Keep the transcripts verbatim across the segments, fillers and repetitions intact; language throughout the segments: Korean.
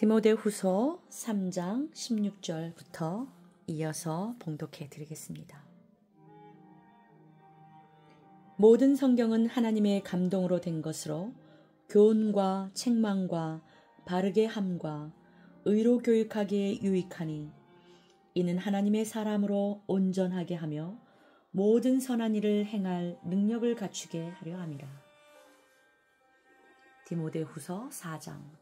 디모데후서 삼 장 십육 절부터 이어서 봉독해 드리겠습니다. 모든 성경은 하나님의 감동으로 된 것으로 교훈과 책망과 바르게 함과 의로 교육하기에 유익하니 이는 하나님의 사람으로 온전하게 하며 모든 선한 일을 행할 능력을 갖추게 하려 함이라. 디모데후서 사 장.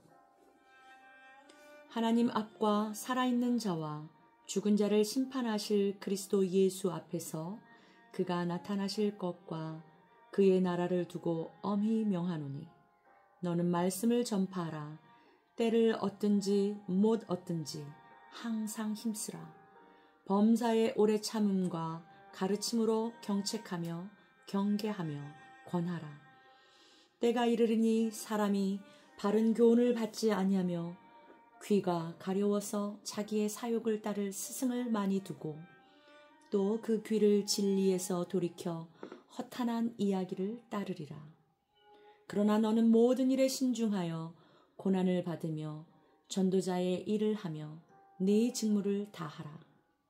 하나님 앞과 살아있는 자와 죽은 자를 심판하실 그리스도 예수 앞에서 그가 나타나실 것과 그의 나라를 두고 엄히 명하노니 너는 말씀을 전파하라. 때를 얻든지 못 얻든지 항상 힘쓰라. 범사의 오래 참음과 가르침으로 경책하며 경계하며 권하라. 때가 이르리니 사람이 바른 교훈을 받지 아니하며 귀가 가려워서 자기의 사욕을 따를 스승을 많이 두고 또 그 귀를 진리에서 돌이켜 허탄한 이야기를 따르리라. 그러나 너는 모든 일에 신중하여 고난을 받으며 전도자의 일을 하며 네 직무를 다하라.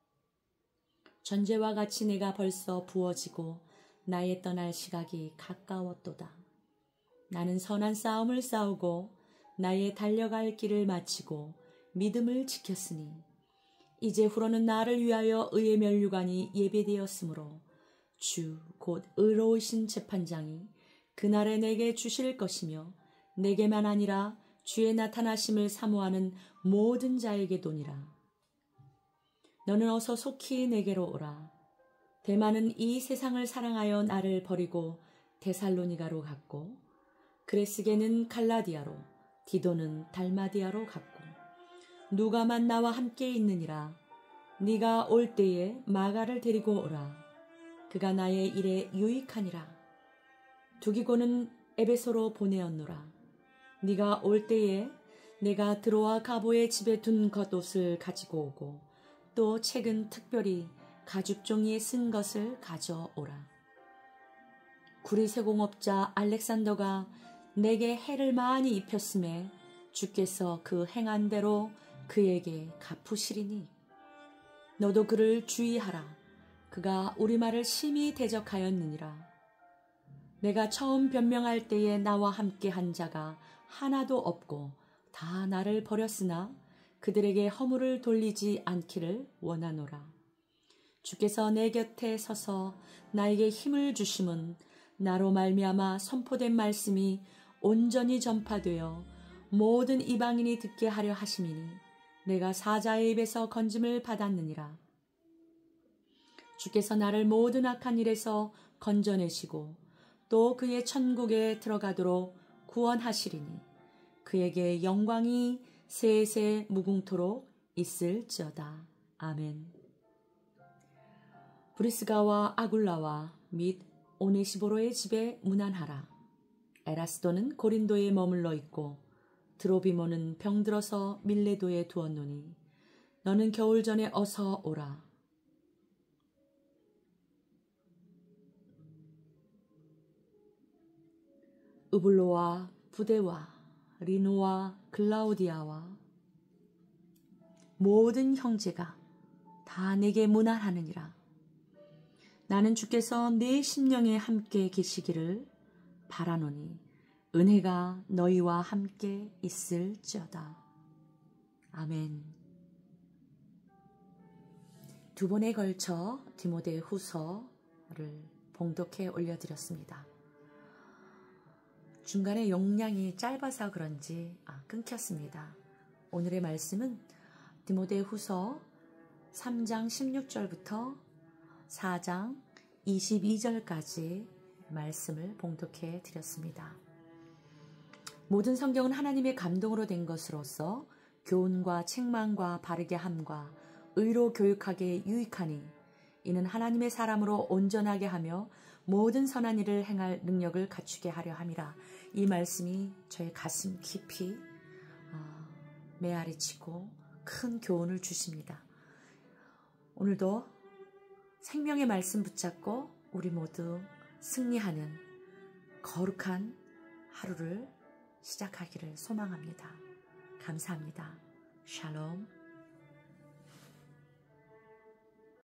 전제와 같이 내가 벌써 부어지고 나의 떠날 시각이 가까웠도다. 나는 선한 싸움을 싸우고 나의 달려갈 길을 마치고 믿음을 지켰으니 이제 후로는 나를 위하여 의의 면류관이 예비되었으므로 주 곧 의로우신 재판장이 그날에 내게 주실 것이며 내게만 아니라 주의 나타나심을 사모하는 모든 자에게도니라. 너는 어서 속히 내게로 오라. 데마는 이 세상을 사랑하여 나를 버리고 데살로니가로 갔고 그레스게는 갈라디아로 디도는 달마디아로 갔고 누가만 나와 함께 있느니라. 네가 올 때에 마가를 데리고 오라. 그가 나의 일에 유익하니라. 두기고는 에베소로 보내었노라. 네가 올 때에 내가 드로아 가보의 집에 둔 겉옷을 가지고 오고 또 책은 특별히 가죽 종이에 쓴 것을 가져오라. 구리세공업자 알렉산더가 내게 해를 많이 입혔음에 주께서 그 행한 대로 그에게 갚으시리니 너도 그를 주의하라. 그가 우리 말을 심히 대적하였느니라. 내가 처음 변명할 때에 나와 함께 한 자가 하나도 없고 다 나를 버렸으나 그들에게 허물을 돌리지 않기를 원하노라. 주께서 내 곁에 서서 나에게 힘을 주심은 나로 말미암아 선포된 말씀이 온전히 전파되어 모든 이방인이 듣게 하려 하심이니 내가 사자의 입에서 건짐을 받았느니라. 주께서 나를 모든 악한 일에서 건져내시고 또 그의 천국에 들어가도록 구원하시리니 그에게 영광이 세세 무궁토록 있을지어다. 아멘. 브리스가와 아굴라와 및 오네시보로의 집에 문안하라. 에라스도는 고린도에 머물러 있고 드로비모는 병들어서 밀레도에 두었노니 너는 겨울 전에 어서 오라. 으블로와 부데와 리노와 글라우디아와 모든 형제가 다 내게 문안하느니라. 나는 주께서 내 심령에 함께 계시기를 바라노니 은혜가 너희와 함께 있을지어다. 아멘. 두 번에 걸쳐 디모데후서를 봉독해 올려드렸습니다. 중간에 용량이 짧아서 그런지 아, 끊겼습니다. 오늘의 말씀은 디모데후서 삼 장 십육 절부터 사 장 이십이 절까지 말씀을 봉독해 드렸습니다. 모든 성경은 하나님의 감동으로 된 것으로서 교훈과 책망과 바르게 함과 의로 교육하기에 유익하니 이는 하나님의 사람으로 온전하게 하며 모든 선한 일을 행할 능력을 갖추게 하려 함이라. 이 말씀이 저의 가슴 깊이 어, 메아리치고 큰 교훈을 주십니다. 오늘도 생명의 말씀 붙잡고 우리 모두 승리하는 거룩한 하루를 시작하기를 소망합니다. 감사합니다. 샬롬.